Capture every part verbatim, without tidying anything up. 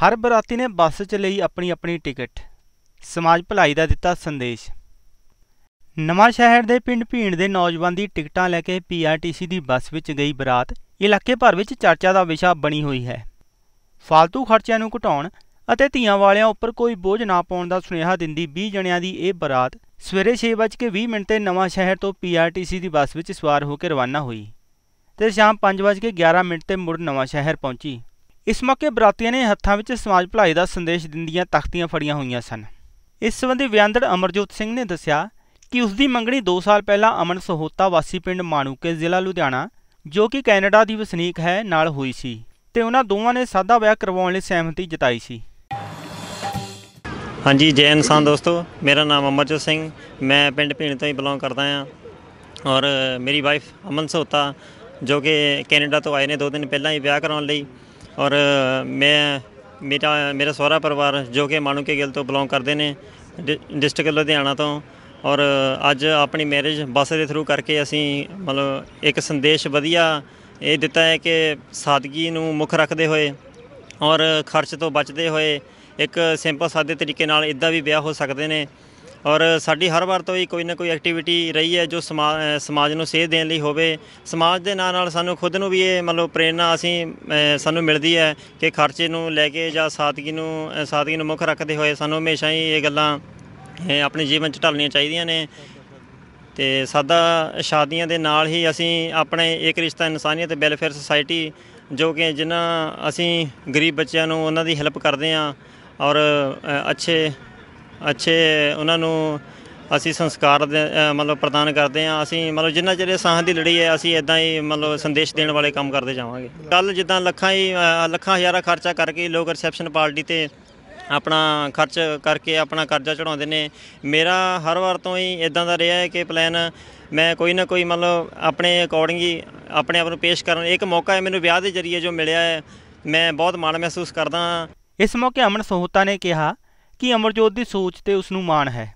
हर बराती ने बस च लई अपनी अपनी टिकट। समाज भलाई दा दिता संदेश। नवां शहर दे पिंड भीण दे नौजवान दी टिकटां लैके पी आर टी सी दी बस विच गई बरात इलाके भर विच चर्चा दा विशा बनी हुई है। फालतू खर्चिਆਂ ਨੂੰ ਘਟਾਉਣ ਅਤੇ ਧੀਆਂ ਵਾਲਿਆਂ ਉੱਪਰ ਕੋਈ ਬੋਝ ਨਾ ਪਾਉਣ ਦਾ ਸੁਨੇਹਾ ਦਿੰਦੀ ਵੀਹ ਜਣਿਆਂ ਦੀ ਇਹ ਬਰਾਤ ਸਵੇਰੇ ਛੇ ਵੱਜ ਕੇ ਵੀਹ ਮਿੰਟ ਤੇ ਨਵਾਂ ਸ਼ਹਿਰ ਤੋਂ ਪੀ ਆਰ ਟੀ ਸੀ ਦੀ ਬੱਸ ਵਿੱਚ ਸਵਾਰ ਹੋ ਕੇ ਰਵਾਨਾ ਹੋਈ ਤੇ ਸ਼ਾਮ ਪੰਜ ਵੱਜ ਕੇ ਗਿਆਰਾਂ ਮਿੰਟ ਤੇ ਮੁੜ ਨਵਾਂ ਸ਼ਹਿਰ ਪਹੁੰਚੀ। इस मौके बरातियों ने हत्थां विच समाज भलाई का संदेश दिंदियां तख्तियां फड़ियां हुई सन। इस संबंधी बयानदड़ अमरजोत सिंह ने दस्सिया कि उसकी मंगनी दो साल पहला अमन सहोता वासी पिंड माणूके जिला लुधियाना जो कि कैनेडा की वसनीक है नाल हुई सी ते उन्हां दोवां ने सादा विआह करवाउण लई सहमति जताई सी। हाँ जी, जय इंसान दोस्तों, मेरा नाम अमरजोत सिंह, मैं पिंड भीण तो ही बिलोंग करता हाँ और मेरी वाइफ अमन सहोता जो कि कैनेडा तो आए ने दो दिन पहला ही विआह करवाउण लई और मैं मेरा मेरा सहुरा परिवार जो कि माणूके गिल तो बिलोंग करते हैं डिस्ट्रिक्ट लुधियाना तो और अज अपनी मैरिज बस के थ्रू करके असी मतलब एक संदेश वधिया ये दिता है कि सादगी नूं मुख रखते हुए और खर्च तो बचते हुए एक सिंपल सादे तरीके नाल इदा भी विआह हो सकते हैं और साडी हर बार तो ही कोई ना कोई एक्टिविटी रही है जो समा समाज नूं सेध देण लई होवे। समाज दे नाल नाल सानूं खुद नूं भी ये मतलब प्रेरणा असीं सानूं मिलदी है कि खर्चे नूं लैके जां सादगी नूं सादगी नूं मुख रखते हुए सानूं हमेशा ही ये गल्लां अपने जीवन च ढालणियां चाहीदियां ने ते सादा शादियां दे नाल ही असीं अपने एक रिश्ता इंसानियत वैलफेयर सोसाइटी जो कि जिन्हां असीं गरीब बच्चिआं नूं उन्हां दी हैल्प करदे हां और अच्छे अच्छे उन्होंने असी संस्कार मतलब प्रदान करते हैं। असी मतलब जिन्ना चਿਰ ਸਾਹ ਦੀ लड़ी है असी इदा ही मतलब संदेश देने वाले काम करते जावांगे। कल जिदा लखा ही लखा हज़ारा खर्चा करके लोग रिसैप्शन पार्टी ते अपना खर्च करके अपना कर्जा चढ़ाते हैं। मेरा हर बार तो ही इदा का रहा है कि प्लैन मैं कोई ना कोई मतलब अपने अकॉर्डिंग ही अपने आप को पेश कर एक मौका है मैंने ब्याह के जरिए जो मिलया है, मैं बहुत माण महसूस करदा। इस मौके अमन सहोता ने कहा कि अमरजोत की सोच ते उसनूं माण है।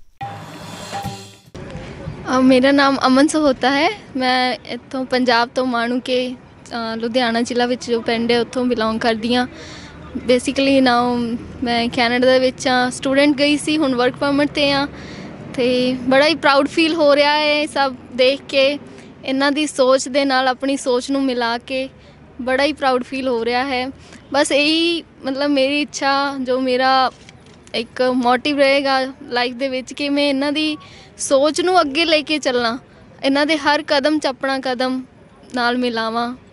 मेरा नाम अमन सहोता है, मैं इत्थों पंजाब तो माणूके लुधियाना जिला विच जो पिंड है उत्थों बिलोंग करदी हाँ। बेसिकली नाउ मैं कैनेडा दे विच स्टूडेंट गई सी, हुण वर्क परमिट ते हाँ ते बड़ा ही प्राउड फील हो रहा है सब देख के। इन्हां दी सोच दे नाल अपनी सोच नूं मिला के बड़ा ही प्राउड फील हो रहा है। बस यही मतलब मेरी इच्छा जो मेरा एक मोटिव रहेगा लाइफ दे विच कि मैं इन्हां दी सोच नूं अगे लेके चलना, इन्हां दे हर कदम च अपना कदम नाल मिलावां।